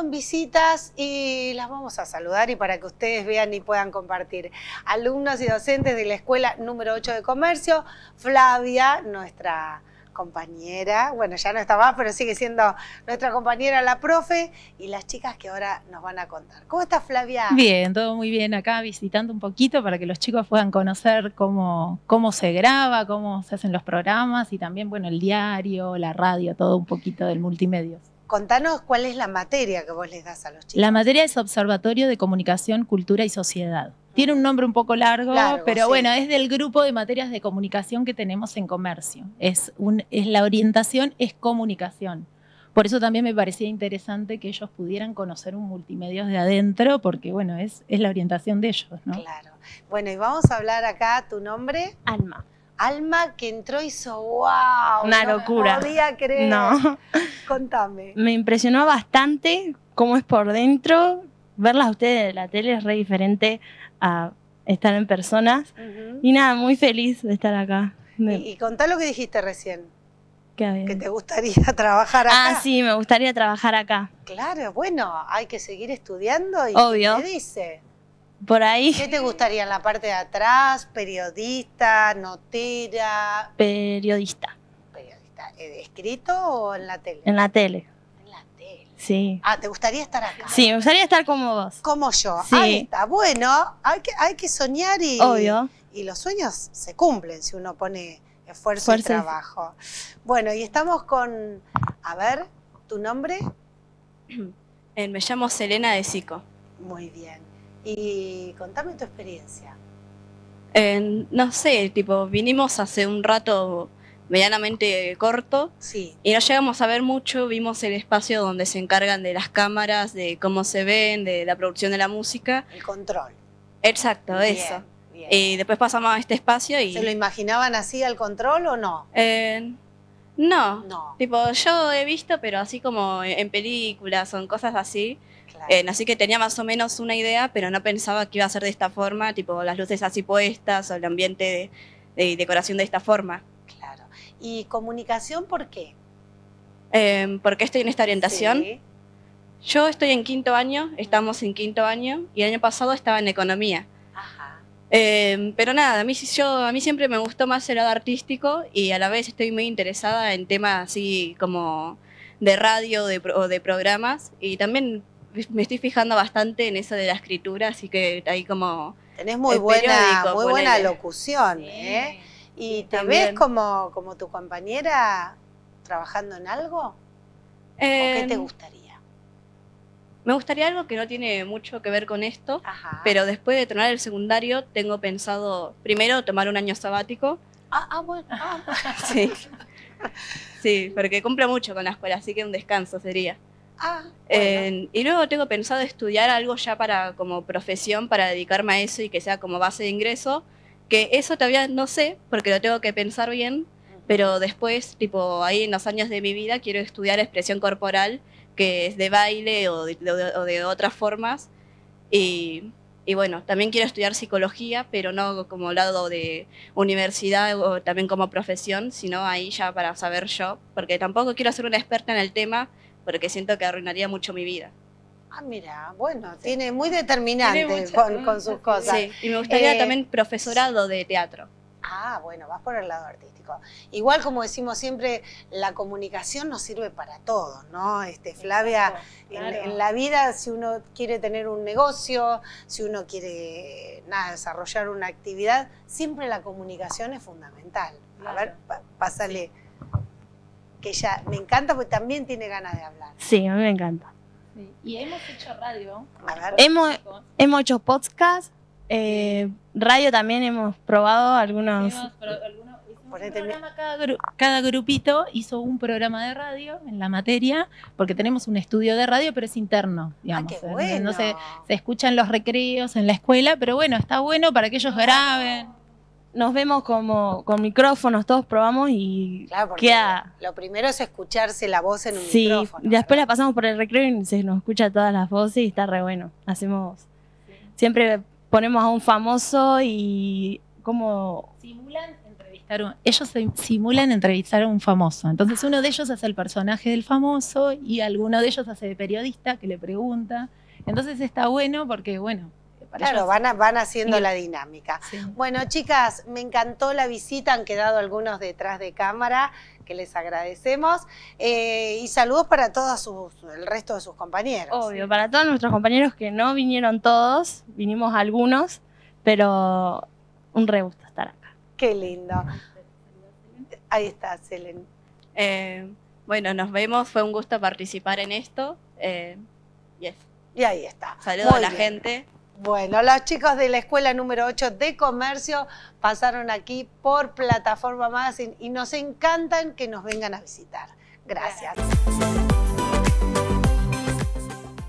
con visitas y las vamos a saludar y para que ustedes vean y puedan compartir. Alumnos y docentes de la Escuela número 8 de Comercio, Flavia, nuestra compañera, bueno, ya no está más, pero sigue siendo nuestra compañera, la profe, y las chicas que ahora nos van a contar. ¿Cómo estás, Flavia? Bien, todo muy bien acá, visitando un poquito para que los chicos puedan conocer cómo se graba, cómo se hacen los programas y también, bueno, el diario, la radio, todo un poquito del multimedia. Contanos cuál es la materia que vos les das a los chicos. La materia es Observatorio de Comunicación, Cultura y Sociedad. Tiene un nombre un poco largo, pero sí, bueno, es del grupo de materias de comunicación que tenemos en comercio. La orientación es comunicación. Por eso también me parecía interesante que ellos pudieran conocer un multimedios de adentro, porque bueno, es la orientación de ellos, ¿no? Claro. Bueno, y vamos a hablar acá, ¿tu nombre? Alma. Alma, que entró y hizo ¡wow! Una locura. No podía creer. No. Contame. Me impresionó bastante cómo es por dentro. Verlas a ustedes en la tele es re diferente a estar en personas. Y nada, muy feliz de estar acá. Y contá lo que dijiste recién. Que te gustaría trabajar acá. Ah, sí, me gustaría trabajar acá. Claro, bueno, hay que seguir estudiando. ¿Y obvio? ¿qué te dice? Por ahí. ¿Qué te gustaría en la parte de atrás? ¿Periodista? ¿Notera? Periodista. ¿Periodista? ¿Escrito o en la tele? En la tele. En la tele. Sí. Ah, ¿te gustaría estar acá? Sí, me gustaría estar como vos. Como yo. Sí. Ahí está. Bueno, hay que soñar y... Obvio. Y los sueños se cumplen si uno pone esfuerzo y trabajo. Bueno, y estamos con... A ver, ¿tu nombre? Me llamo Selena de Sico. Muy bien. Y contame tu experiencia. No sé, tipo, vinimos hace un rato medianamente corto. Sí. Y no llegamos a ver mucho, vimos el espacio donde se encargan de las cámaras, de cómo se ven, de la producción de la música. El control. Exacto, bien, eso. Bien. Y después pasamos a este espacio y... ¿Se lo imaginaban así al control o no? No. Tipo, yo he visto, pero así como en películas, son cosas así. Claro. Así que tenía más o menos una idea, pero no pensaba que iba a ser de esta forma, tipo las luces así puestas o el ambiente de decoración de esta forma. Claro. ¿Y comunicación por qué? ¿Por qué estoy en esta orientación? Sí. Yo estoy en 5º año, estamos en 5º año, y el año pasado estaba en economía. Ajá. Pero nada, a mí siempre me gustó más el lado artístico y a la vez estoy muy interesada en temas así como de radio o de programas, y también me estoy fijando bastante en eso de la escritura, así que ahí como... Tenés muy buena locución, sí. ¿Y te ves como tu compañera trabajando en algo? ¿O qué te gustaría? Me gustaría algo que no tiene mucho que ver con esto, pero después de terminar el secundario tengo pensado primero tomar un año sabático. Bueno. Sí. Sí, porque cumple mucho con la escuela, así que un descanso sería. Bueno. Y luego tengo pensado estudiar algo ya como profesión, para dedicarme a eso y que sea como base de ingreso, que eso todavía no sé, porque lo tengo que pensar bien, pero después, tipo, ahí en los años de mi vida quiero estudiar expresión corporal, que es de baile o de otras formas, y bueno, también quiero estudiar psicología, pero no como lado de universidad o también como profesión, sino ahí ya para saber yo, porque tampoco quiero ser una experta en el tema, porque siento que arruinaría mucho mi vida. Mira, bueno, tiene muy determinante con sus cosas. Sí, y me gustaría también profesorado de teatro. Bueno, vas por el lado artístico. Igual, como decimos siempre, la comunicación nos sirve para todo, ¿no? Flavia, claro. En la vida, si uno quiere tener un negocio, si uno quiere desarrollar una actividad, siempre la comunicación es fundamental. Claro. A ver, pásale. Que ella me encanta porque también tiene ganas de hablar. Sí, a mí me encanta. Sí. Y hemos hecho radio. A ver. Hemos hecho podcast, radio también hemos probado algunos. Hicimos un programa, cada grupito hizo un programa de radio en la materia, porque tenemos un estudio de radio, pero es interno, digamos. Qué bueno. No se escuchan los recreos en la escuela, pero bueno, está bueno para que ellos graben. Nos vemos como con micrófonos, todos probamos y claro, queda... Lo primero es escucharse la voz en un micrófono. Sí, después la pasamos por el recreo y se nos escucha todas las voces y está re bueno. Siempre ponemos a un famoso y como... Simulan entrevistas. ellos simulan entrevistar a un famoso. Entonces uno de ellos hace el personaje del famoso y alguno de ellos hace de periodista que le pregunta. Entonces está bueno porque, bueno... Claro, van haciendo la dinámica. Sí. Bueno, chicas, me encantó la visita, han quedado algunos detrás de cámara, que les agradecemos. Y saludos para todos el resto de sus compañeros. Obvio, para todos nuestros compañeros que no vinieron todos, vinimos algunos, pero un re gusto estar acá. Qué lindo. Ahí está, Selene. Bueno, nos vemos, fue un gusto participar en esto. Y ahí está. Saludos a la gente. Bueno, los chicos de la Escuela número 8 de Comercio pasaron aquí por Plataforma Magazine y nos encantan que nos vengan a visitar. Gracias.